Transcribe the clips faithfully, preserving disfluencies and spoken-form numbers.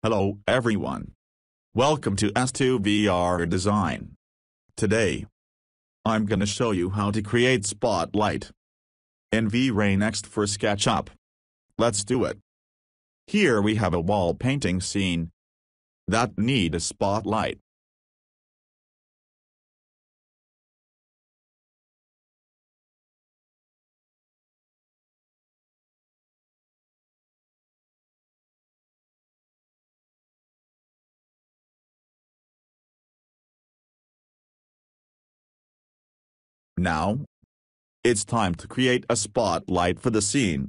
Hello everyone. Welcome to S two V R Design. Today, I'm gonna show you how to create spotlight in V-Ray Next for SketchUp. Let's do it. Here we have a wall painting scene that need a spotlight. Now, it's time to create a spotlight for the scene.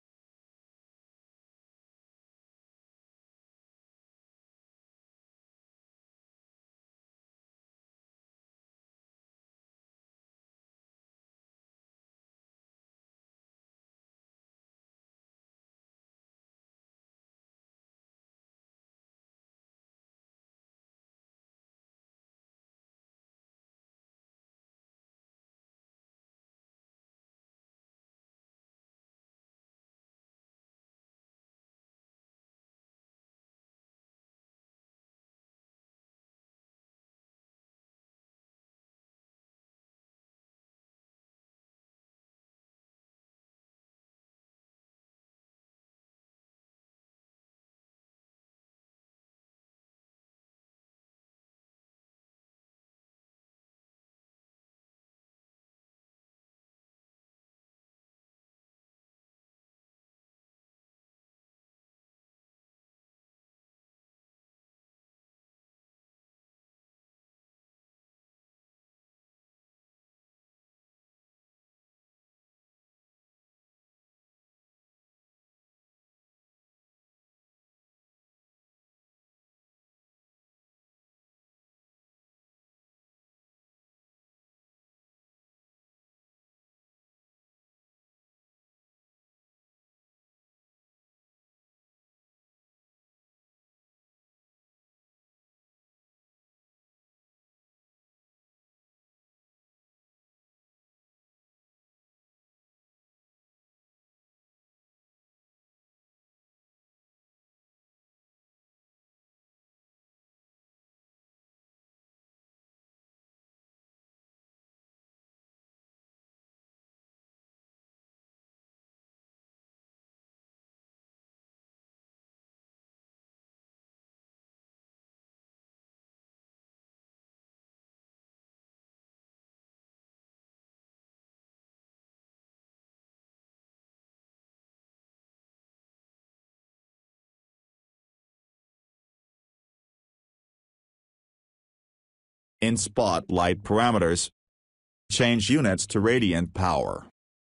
In Spotlight parameters, change units to radiant power.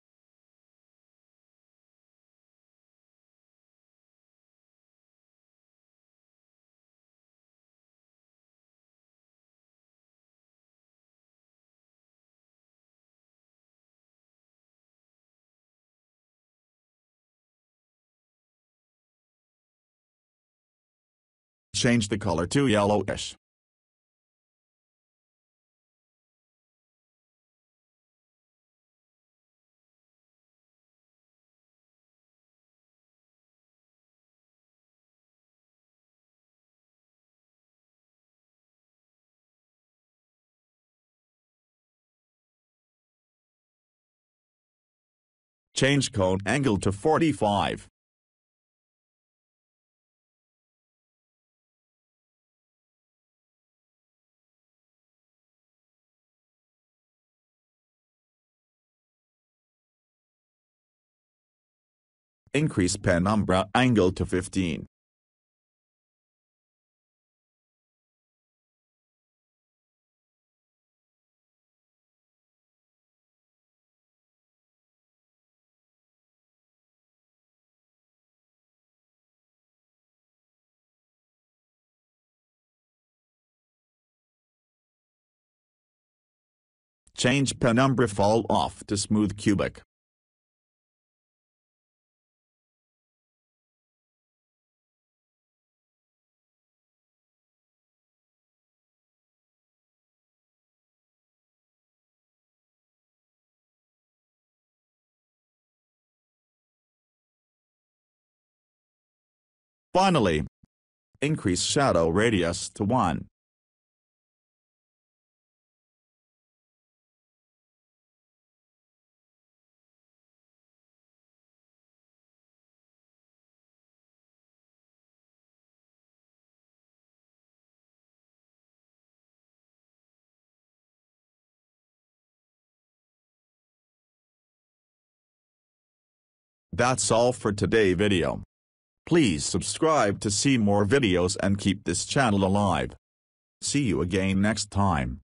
Change the color to yellowish. Change cone angle to forty-five. Increase penumbra angle to fifteen. Change penumbra fall off to smooth cubic. Finally, Increase shadow radius to one. That's all for today's video. Please subscribe to see more videos and keep this channel alive. See you again next time.